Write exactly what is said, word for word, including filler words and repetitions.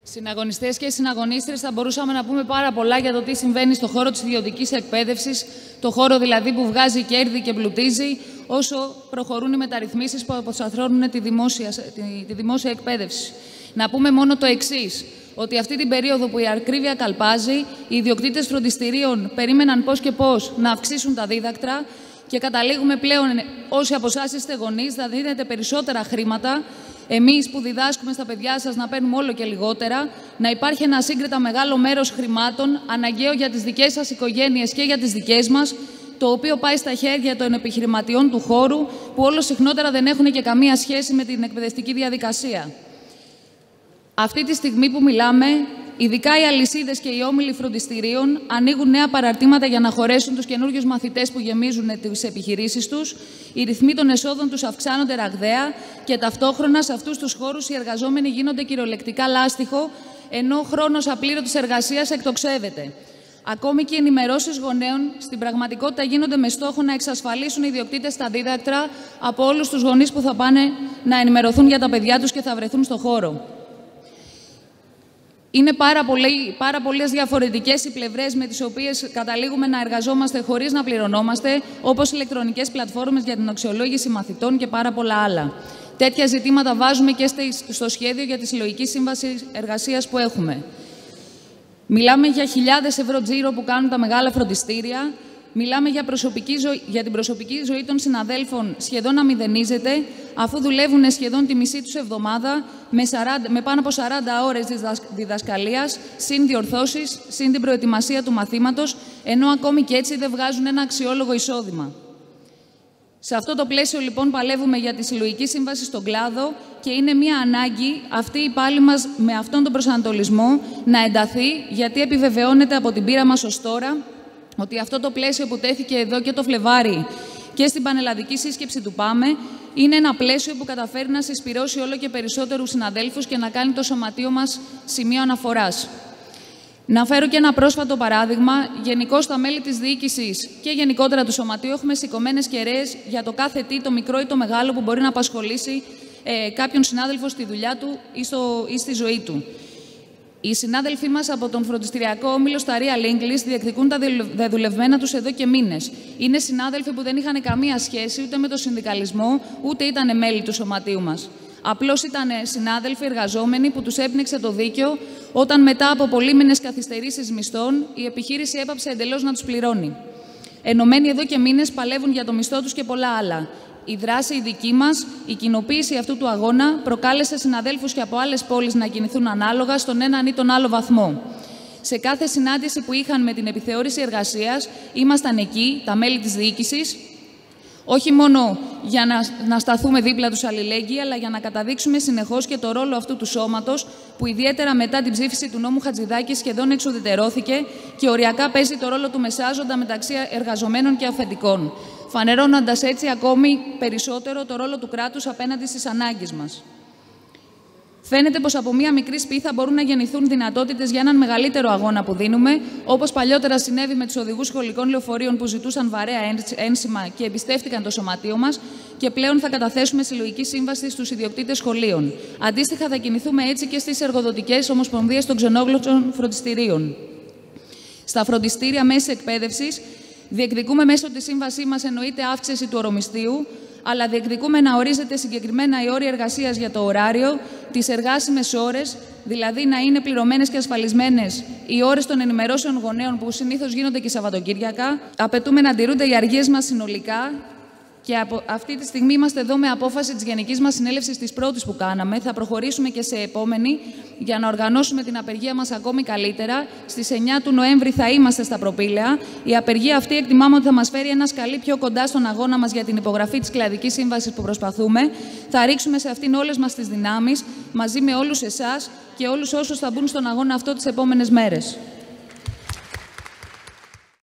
Συναγωνιστές και συναγωνίστρες, θα μπορούσαμε να πούμε πάρα πολλά για το τι συμβαίνει στο χώρο της ιδιωτικής εκπαίδευσης, το χώρο δηλαδή που βγάζει κέρδη και πλουτίζει, όσο προχωρούν οι μεταρρυθμίσεις που αποσταθρώνουν τη δημόσια, τη, τη δημόσια εκπαίδευση. Να πούμε μόνο το εξής, ότι αυτή την περίοδο που η ακρίβεια καλπάζει, οι ιδιοκτήτες φροντιστηρίων περίμεναν πώς και πώς να αυξήσουν τα δίδακτρα και καταλήγουμε πλέον, όσοι από εσάς είστε γονείς, θα δίνετε περισσότερα χρήματα. Εμείς που διδάσκουμε στα παιδιά σας να παίρνουμε όλο και λιγότερα, να υπάρχει ένα ασύγκριτα μεγάλο μέρος χρημάτων, αναγκαίο για τις δικές σας οικογένειες και για τις δικές μας, το οποίο πάει στα χέρια των επιχειρηματιών του χώρου, που όλο συχνότερα δεν έχουν και καμία σχέση με την εκπαιδευτική διαδικασία. Αυτή τη στιγμή που μιλάμε, ειδικά οι αλυσίδες και οι όμιλοι φροντιστηρίων ανοίγουν νέα παραρτήματα για να χωρέσουν τους καινούριους μαθητές που γεμίζουν τις επιχειρήσεις τους. Οι ρυθμοί των εσόδων τους αυξάνονται ραγδαία και ταυτόχρονα σε αυτούς τους χώρους οι εργαζόμενοι γίνονται κυριολεκτικά λάστιχο, ενώ ο χρόνος απλήρωτης εργασίας εκτοξεύεται. Ακόμη και οι ενημερώσεις γονέων στην πραγματικότητα γίνονται με στόχο να εξασφαλίσουν οι ιδιοκτήτες τα δίδακτρα από όλους τους γονείς που θα πάνε να ενημερωθούν για τα παιδιά τους και θα βρεθούν στο χώρο. Είναι πάρα, πολλοί, πάρα πολλές διαφορετικές οι πλευρές με τις οποίες καταλήγουμε να εργαζόμαστε χωρίς να πληρωνόμαστε, όπως ηλεκτρονικές πλατφόρμες για την αξιολόγηση μαθητών και πάρα πολλά άλλα. Τέτοια ζητήματα βάζουμε και στο σχέδιο για τη συλλογική σύμβαση εργασίας που έχουμε. Μιλάμε για χιλιάδες ευρώ τζίρο που κάνουν τα μεγάλα φροντιστήρια. Μιλάμε για, προσωπική ζωή, για την προσωπική ζωή των συναδέλφων σχεδόν να μηδενίζεται, αφού δουλεύουν σχεδόν τη μισή τους εβδομάδα με, σαράντα, με πάνω από σαράντα ώρες διδασκαλίας, συν διορθώσεις, συν την προετοιμασία του μαθήματος, ενώ ακόμη και έτσι δεν βγάζουν ένα αξιόλογο εισόδημα. Σε αυτό το πλαίσιο, λοιπόν, παλεύουμε για τη συλλογική σύμβαση στον κλάδο και είναι μία ανάγκη αυτή η πάλη μας με αυτόν τον προσανατολισμό να ενταθεί, γιατί επιβεβαιώνεται από την πείρα μας ως τώρα ότι αυτό το πλαίσιο που τέθηκε εδώ και το Φλεβάρι και στην πανελλαδική σύσκεψη του ΠΑΜΕ είναι ένα πλαίσιο που καταφέρει να συσπυρώσει όλο και περισσότερους συναδέλφους και να κάνει το σωματείο μας σημείο αναφοράς. Να φέρω και ένα πρόσφατο παράδειγμα. Γενικώς, τα μέλη της διοίκησης και γενικότερα του σωματείου έχουμε σηκωμένες κεραίες για το κάθε τι, το μικρό ή το μεγάλο, που μπορεί να απασχολήσει ε, κάποιον συνάδελφο στη δουλειά του ή, στο, ή στη ζωή του. Οι συνάδελφοί μας από τον φροντιστηριακό όμιλο στα Real English διεκδικούν τα δεδουλευμένα τους εδώ και μήνες. Είναι συνάδελφοι που δεν είχαν καμία σχέση ούτε με το συνδικαλισμό, ούτε ήταν μέλη του σωματείου μας. Απλώς ήταν συνάδελφοι εργαζόμενοι που τους έπνιξε το δίκαιο όταν μετά από πολύμηνες καθυστερήσεις μισθών η επιχείρηση έπαψε εντελώς να τους πληρώνει. Ενωμένοι εδώ και μήνες παλεύουν για το μισθό τους και πολλά άλλα. Η δράση η δική μας, η κοινοποίηση αυτού του αγώνα, προκάλεσε συναδέλφους και από άλλες πόλεις να κινηθούν ανάλογα στον έναν ή τον άλλο βαθμό. Σε κάθε συνάντηση που είχαν με την επιθεώρηση εργασίας, ήμασταν εκεί, τα μέλη της διοίκησης, όχι μόνο για να, να σταθούμε δίπλα τους αλληλέγγυοι, αλλά για να καταδείξουμε συνεχώς και το ρόλο αυτού του σώματος, που ιδιαίτερα μετά την ψήφιση του νόμου Χατζηδάκη σχεδόν εξουδετερώθηκε και οριακά παίζει το ρόλο του μεσάζοντα μεταξύ εργαζομένων και αφεντικών, φανερώνοντας έτσι ακόμη περισσότερο το ρόλο του κράτους απέναντι στις ανάγκες μας. Φαίνεται πως από μία μικρή σπίθα μπορούν να γεννηθούν δυνατότητες για έναν μεγαλύτερο αγώνα που δίνουμε, όπως παλιότερα συνέβη με τους οδηγούς σχολικών λεωφορείων που ζητούσαν βαρέα ένσημα και εμπιστεύτηκαν το σωματείο μας, και πλέον θα καταθέσουμε συλλογική σύμβαση στους ιδιοκτήτες σχολείων. Αντίστοιχα, θα κινηθούμε έτσι και στις εργοδοτικές ομοσπονδίες των ξενόγλωσσων φροντιστηρίων. Στα φροντιστήρια μέσης εκπαίδευσης, διεκδικούμε μέσω της σύμβασής μας εννοείται αύξηση του ορομισθίου, αλλά διεκδικούμε να ορίζεται συγκεκριμένα η όρια εργασίας για το ωράριο, τις εργάσιμες ώρες, δηλαδή να είναι πληρωμένες και ασφαλισμένες οι ώρες των ενημερώσεων γονέων που συνήθως γίνονται και Σαββατοκύριακα. Απαιτούμε να τηρούνται οι αργίες μας συνολικά. Και από αυτή τη στιγμή είμαστε εδώ με απόφαση της Γενικής μας Συνέλευσης της πρώτης που κάναμε. Θα προχωρήσουμε και σε επόμενη για να οργανώσουμε την απεργία μας ακόμη καλύτερα. Στις εννιά του Νοέμβρη θα είμαστε στα Προπήλαια. Η απεργία αυτή εκτιμάμε ότι θα μας φέρει ένα σκαλί πιο κοντά στον αγώνα μας για την υπογραφή της κλαδικής σύμβασης που προσπαθούμε. Θα ρίξουμε σε αυτήν όλες μας τις δυνάμεις, μαζί με όλους εσάς και όλους όσους θα μπουν στον αγώνα αυτό τις επόμενες μέρες.